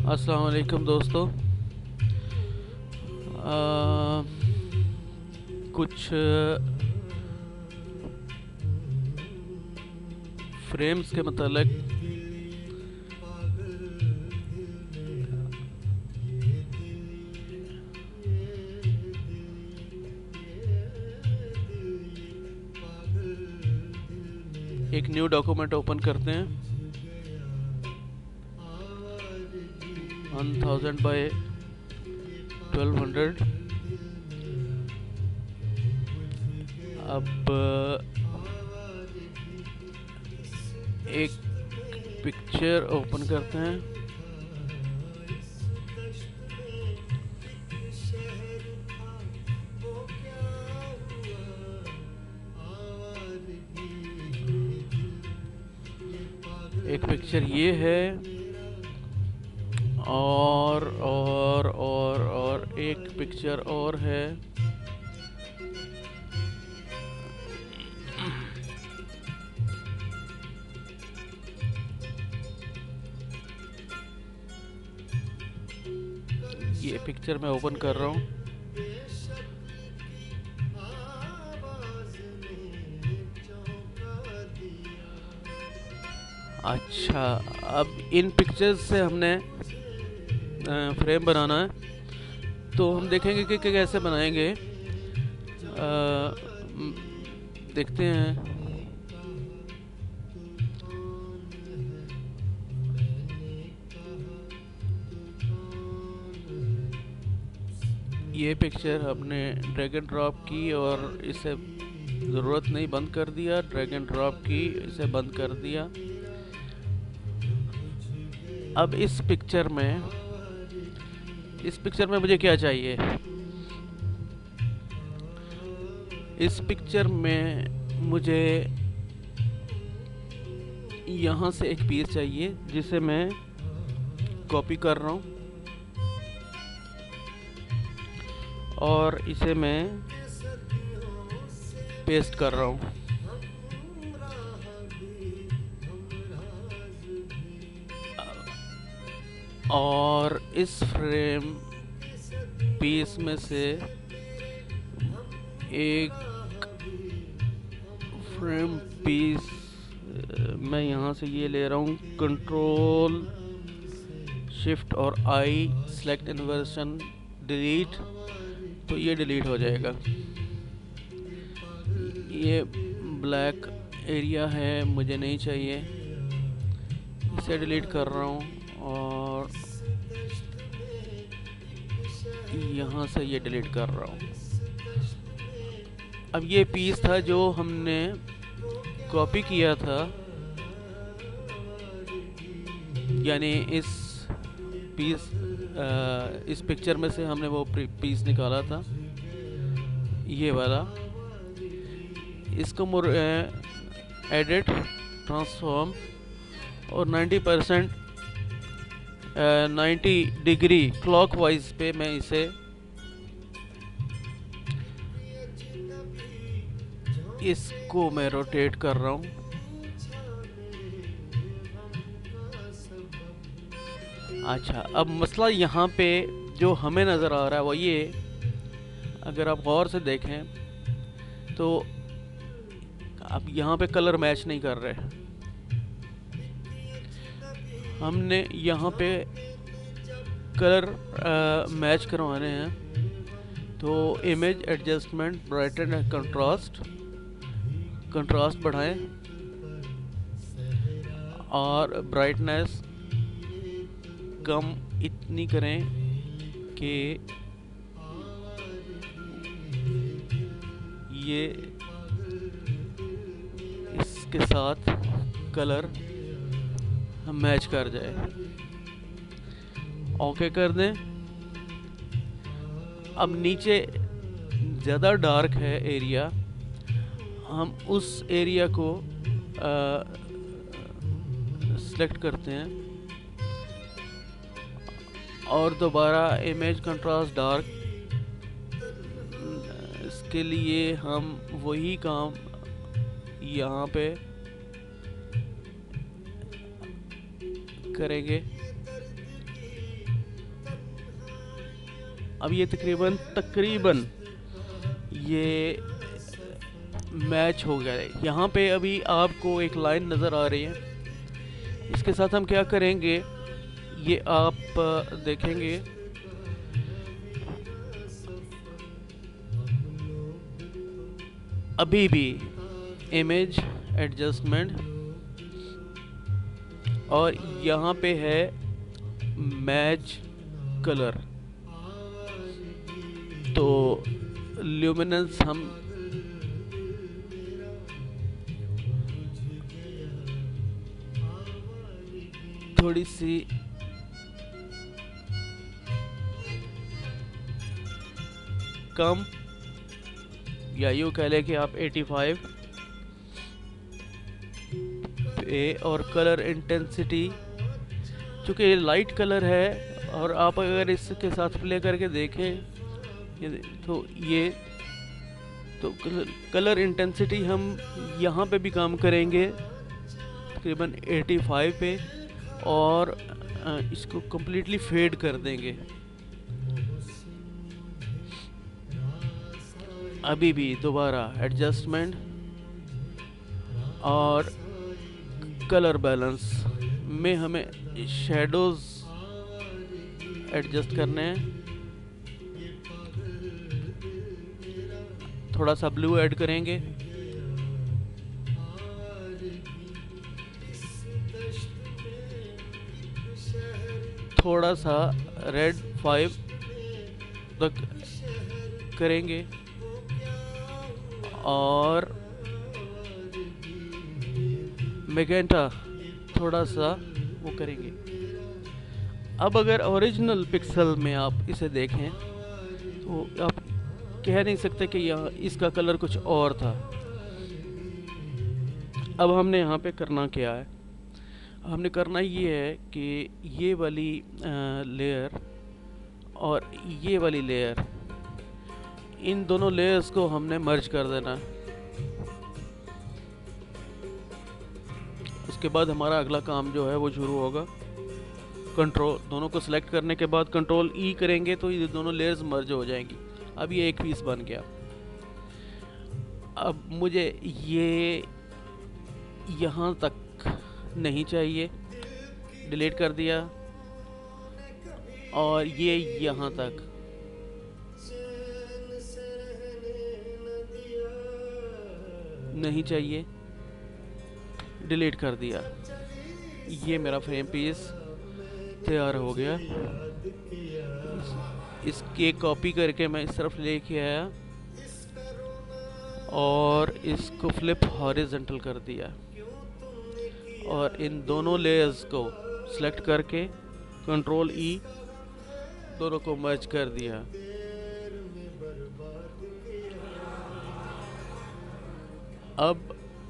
अस्सलाम वालेकुम दोस्तों। कुछ फ्रेम्स के मतलब एक न्यू डॉक्यूमेंट ओपन करते हैं। 1000 बाय 1200। अब एक पिक्चर ओपन करते हैं। एक पिक्चर ये है और एक पिक्चर और है। ये पिक्चर मैं ओपन कर रहा हूँ। अच्छा, अब इन पिक्चर्स से हमने फ्रेम बनाना है, तो हम देखेंगे कि कैसे बनाएंगे। देखते हैं। ये पिक्चर हमने ड्रैग एंड ड्रॉप की और इसे ज़रूरत नहीं, बंद कर दिया। ड्रैग एंड ड्रॉप की, इसे बंद कर दिया। अब इस पिक्चर में मुझे क्या चाहिए? इस पिक्चर में मुझे यहाँ से एक पीस चाहिए जिसे मैं कॉपी कर रहा हूँ और इसे मैं पेस्ट कर रहा हूँ। और इस फ्रेम पीस में से एक फ्रेम पीस मैं यहाँ से ये ले रहा हूँ। कंट्रोल शिफ्ट और आई, सेलेक्ट इन्वर्सन, डिलीट। तो ये डिलीट हो जाएगा। ये ब्लैक एरिया है, मुझे नहीं चाहिए, इसे डिलीट कर रहा हूँ। और यहाँ से ये डिलीट कर रहा हूँ। अब ये पीस था जो हमने कॉपी किया था, यानी इस पिक्चर में से हमने वो पीस निकाला था, ये वाला। इसको एडिट, ट्रांसफॉर्म और 90 डिग्री क्लॉकवाइज पे मैं इसे इसको मैं रोटेट कर रहा हूँ। अच्छा, अब मसला यहाँ पे जो हमें नज़र आ रहा है वो ये, अगर आप गौर से देखें तो अब यहाँ पे कलर मैच नहीं कर रहे। हमने यहाँ पे कलर मैच करवाने हैं, तो image adjustment, brighten and contrast बढ़ाएं और ब्राइटनेस कम इतनी करें कि ये इसके साथ कलर मैच कर जाए। ओके कर दें। अब नीचे ज़्यादा डार्क है एरिया, हम उस एरिया को सिलेक्ट करते हैं और दोबारा इमेज कंट्रास्ट डार्क। इसके लिए हम वही काम यहाँ पे करेंगे। अब ये तकरीबन तकरीबन ये मैच हो गया है। यहाँ पे अभी आपको एक लाइन नज़र आ रही है। इसके साथ हम क्या करेंगे, ये आप देखेंगे अभी भी इमेज एडजस्टमेंट, और यहाँ पे है मैच कलर। तो ल्यूमिनेंस हम थोड़ी सी कम, या यूँ कह लें कि आप 85 पे, और कलर इंटेंसिटी चूँकि ये लाइट कलर है, और आप अगर इसके साथ प्ले करके देखें तो कलर इंटेंसिटी हम यहाँ पे भी काम करेंगे तकरीबन 85 पे, और इसको कम्प्लीटली फेड कर देंगे। अभी भी दोबारा एडजस्टमेंट और कलर बैलेंस में हमें शेडोज एडजस्ट करने हैं। थोड़ा सा ब्लू ऐड करेंगे, थोड़ा सा रेड 5 तक करेंगे, और मैजेंटा थोड़ा सा वो करेंगे। अब अगर ओरिजिनल पिक्सल में आप इसे देखें तो आप कह नहीं सकते कि यहाँ इसका कलर कुछ और था। अब हमने यहाँ पे करना क्या है, हमने करना ये है कि ये वाली लेयर और ये वाली लेयर, इन दोनों लेयर्स को हमने मर्ज कर देना है। उसके बाद हमारा अगला काम जो है वो शुरू होगा। कंट्रोल दोनों को सिलेक्ट करने के बाद कंट्रोल ई करेंगे तो ये दोनों लेयर्स मर्ज हो जाएंगी। अब ये एक पीस बन गया। अब मुझे ये यहाँ तक नहीं चाहिए, डिलीट कर दिया, और ये यहाँ तक, नहीं चाहिए, डिलीट कर दिया। ये मेरा फ्रेम पीस तैयार हो गया। इसके कॉपी करके मैं इस तरफ लेके आया और इसको फ्लिप हॉरिजॉन्टल कर दिया, और इन दोनों लेयर्स को सिलेक्ट करके कंट्रोल ई दोनों को मर्ज कर दिया। अब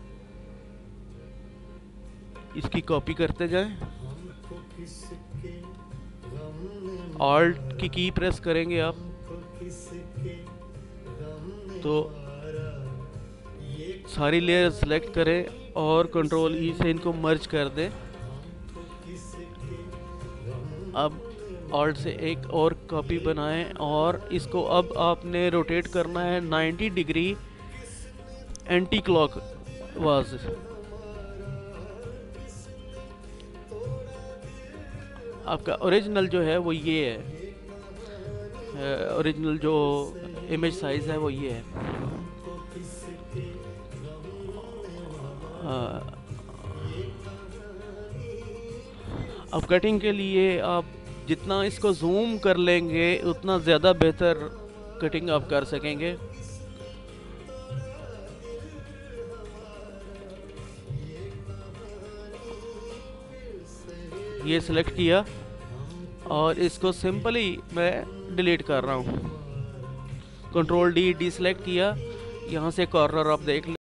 इसकी कॉपी करते जाएं, ऑल्ट की प्रेस करेंगे आप तो सारी लेयर सेलेक्ट करें और कंट्रोल ई से इनको मर्ज कर दें। अब ऑल्ट से एक और कॉपी बनाएं और इसको अब आपने रोटेट करना है 90 डिग्री एंटी क्लॉक वाज। आपका ओरिजिनल जो है वो ये है, ओरिजिनल जो इमेज साइज है वो ये है। अब कटिंग के लिए आप जितना इसको जूम कर लेंगे उतना ज़्यादा बेहतर कटिंग आप कर सकेंगे। ये सिलेक्ट किया और इसको सिंपली मैं डिलीट कर रहा हूँ। कंट्रोल डी डिसेलेक्ट किया, यहाँ से कॉर्नर आप देख लें।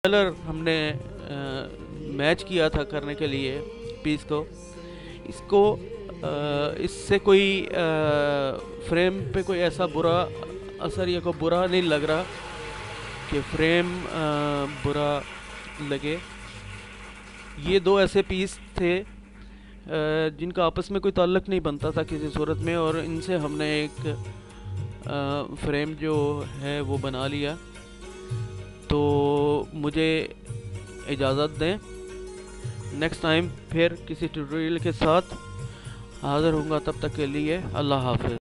कलर हमने मैच किया था करने के लिए पीस को, इसको इससे कोई फ्रेम पे कोई ऐसा बुरा असर या कोई बुरा नहीं लग रहा कि फ्रेम बुरा लगे। ये दो ऐसे पीस थे जिनका आपस में कोई ताल्लुक़ नहीं बनता था किसी सूरत में, और इनसे हमने एक फ्रेम जो है वो बना लिया। तो मुझे इजाज़त दें, नेक्स्ट टाइम फिर किसी ट्यूटोरियल के साथ हाज़िर होऊंगा। तब तक के लिए अल्लाह हाफ़िज़।